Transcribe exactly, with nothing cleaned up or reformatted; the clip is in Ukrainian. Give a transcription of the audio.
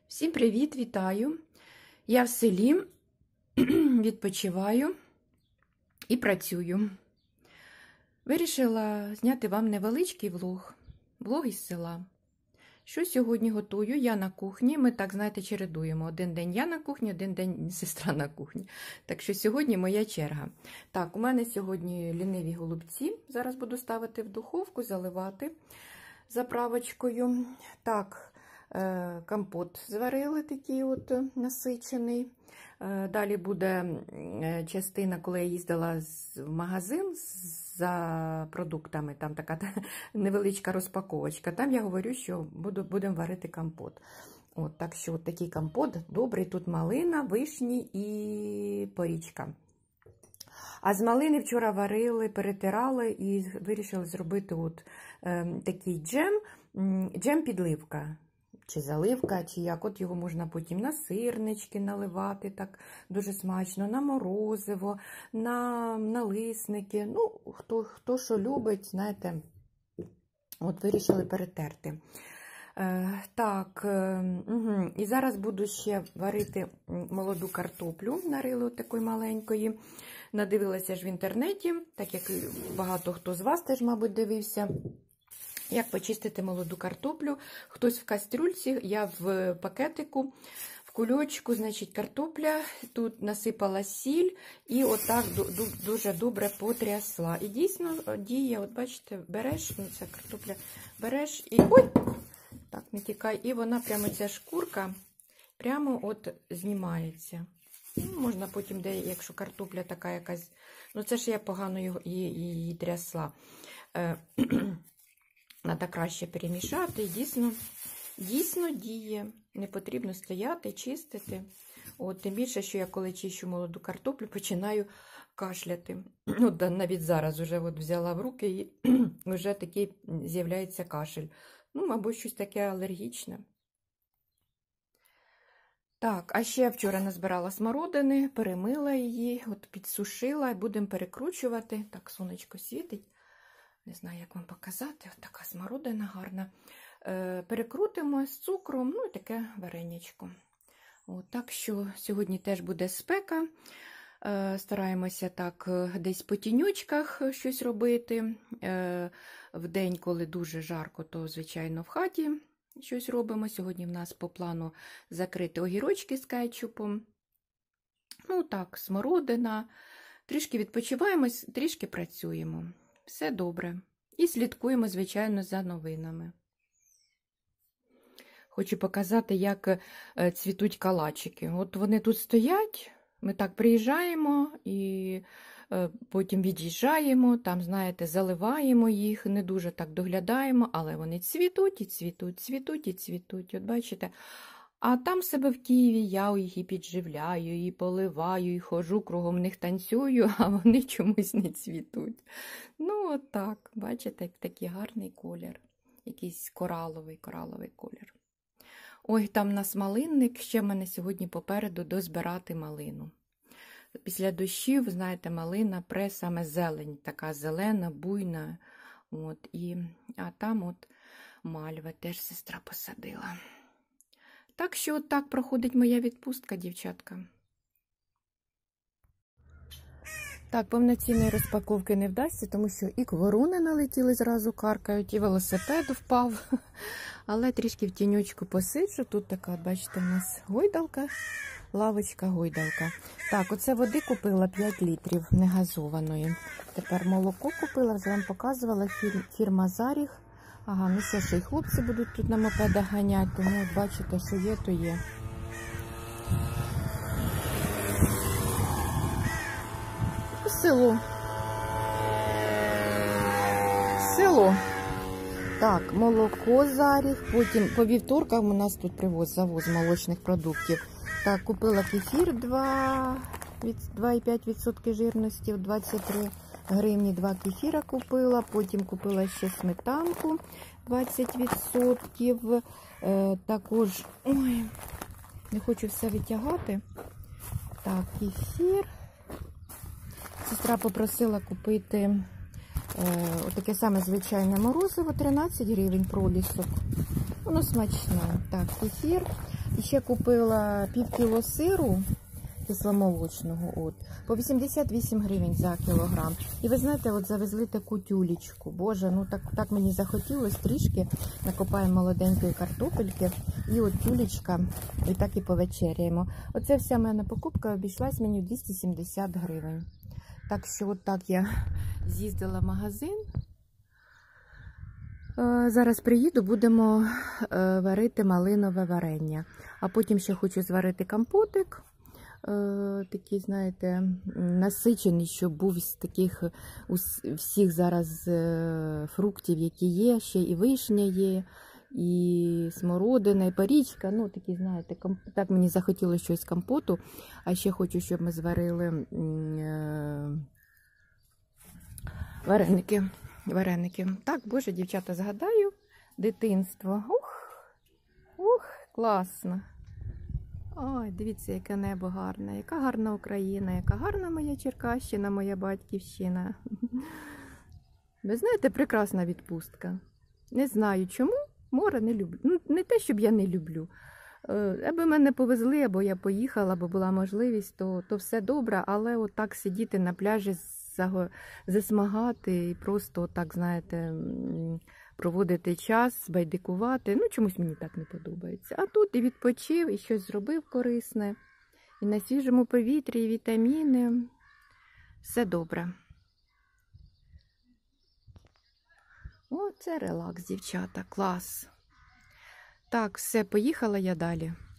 Всім привіт, вітаю! Я в селі відпочиваю і працюю. Вирішила зняти вам невеличкий влог, влог із села. Що сьогодні готую? Я на кухні, ми так, знаєте, чередуємо. Один день я на кухні, один день сестра на кухні. Так що сьогодні моя черга. Так, у мене сьогодні ліниві голубці. Зараз буду ставити в духовку, заливати заправочкою. Так, компот зварили такий от насичений. Далі буде частина, коли я їздила в магазин за продуктами, там така невеличка розпаковочка. Там я говорю, що буду, будемо варити компот. От, так що от такий компот добрий. Тут малина, вишні і порічка. А з малини вчора варили, перетирали і вирішили зробити от е, такий джем, джем-підливка. Чи заливка, чи як. От його можна потім на сирнички наливати, так дуже смачно, на морозиво, на налисники. Ну, хто, хто що любить, знаєте, от вирішили перетерти. Е, так, е, угу. І зараз буду ще варити молоду картоплю, нарили от такої маленької. Надивилася ж в інтернеті, так як багато хто з вас теж, мабуть, дивився. Як почистити молоду картоплю. Хтось в кастрюльці, я в пакетику, в кульочку, значить, картопля. Тут насипала сіль і отак дуже добре потрясла. І дійсно діє, от бачите, береш, ну ця картопля, береш і, ой, так, не тікай, і вона прямо, ця шкурка, прямо от знімається. Ну, можна потім, де, якщо картопля така якась, ну це ж я погано її, її трясла. Треба краще перемішати, і дійсно, дійсно діє. Не потрібно стояти, чистити. От, тим більше, що я коли чищу молоду картоплю, починаю кашляти. Ну, навіть зараз вже от взяла в руки і вже такий з'являється кашель. Ну, мабуть, щось таке алергічне. Так, а ще вчора назбирала смородини, перемила її, от підсушила, і будемо перекручувати. Так, сонечко світить. Не знаю, як вам показати. Ось така смородина гарна. Е, перекрутимо з цукром, ну і таке варенячко. От, так що сьогодні теж буде спека. Е, стараємося так десь по тіньочках щось робити. Е, в день, коли дуже жарко, то, звичайно, в хаті щось робимо. Сьогодні в нас по плану закрити огірочки з кетчупом. Ну так, смородина. Трішки відпочиваємо, трішки працюємо. Все добре. І слідкуємо, звичайно, за новинами. Хочу показати, як цвітуть калачики. От вони тут стоять, ми так приїжджаємо і потім від'їжджаємо, там, знаєте, заливаємо їх, не дуже так доглядаємо, але вони цвітуть і цвітуть, цвітуть і цвітуть. От бачите? А там себе в Києві я їх і підживляю, і поливаю, і ходжу, кругом них танцюю, а вони чомусь не цвітуть. Ну, от так, бачите, такий гарний колір. Якийсь кораловий, кораловий колір. Ой, там у нас малинник, ще в мене сьогодні попереду дозбирати малину. Після дощів, знаєте, малина пре саме зелень, така зелена, буйна. От, і, а там от мальва теж сестра посадила. Так що от так проходить моя відпустка, дівчатка. Так, повноцінної розпаковки не вдасться, тому що і ворони налетіли, зразу каркають, і велосипед впав. Але трішки в тіньочку посиджу. Тут така, бачите, у нас гойдалка, лавочка-гойдалка. Так, оце води купила п'ять літрів негазованої. Тепер молоко купила, вже вам показувала, фірма Заріг. Ага, ну все, що і хлопці будуть тут на мопедах ганяти, тому от бачите, що є, то є. Село. Село. Так, молоко Заріг, потім по вівторкам у нас тут привоз, завоз молочних продуктів. Так, купила кефір два і п'ять відсотків жирності, двадцять три гривні, два кефіра купила, потім купила ще сметанку двадцять відсотків, е, також, ой, не хочу все витягати, так, кефір, сестра попросила купити е, отаке саме звичайне морозиво, тринадцять гривень пролісок, воно смачне, так, кефір, І ще купила пів кіло сиру кисломолочного, от, по вісімдесят вісім гривень за кілограм. І ви знаєте, от завезли таку тюлечку. Боже, ну так, так мені захотілось трішки. Накопаємо молоденької картопельки. І от тюлечка, і так і повечеряємо. Оце вся моя покупка обійшлась мені в двісті сімдесят гривень. Так що от так я з'їздила в магазин. Зараз приїду, будемо варити малинове варення. А потім ще хочу зварити компотик. Такий, знаєте, насичений, щоб був з таких всіх зараз фруктів, які є. Ще і вишня є, і смородина, і порічка. Ну, такі, знаєте, так мені захотілося щось компоту. А ще хочу, щоб ми зварили вареники. Вареники. Так, боже, дівчата, згадаю дитинство. Ух, ух, класно. Ой, дивіться, яке небо гарне, яка гарна Україна, яка гарна моя Черкащина, моя батьківщина. Ви знаєте, прекрасна відпустка. Не знаю чому, море не люблю. Ну, не те, щоб я не люблю. Аби мене повезли, або я поїхала, або була можливість, то, то все добре, але отак сидіти на пляжі, засмагати і просто так, знаєте, проводити час, байдикувати. Ну, чомусь мені так не подобається. А тут і відпочив, і щось зробив корисне. І на свіжому повітрі, і вітаміни. Все добре. О, це релакс, дівчата, клас. Так, все, поїхала я далі.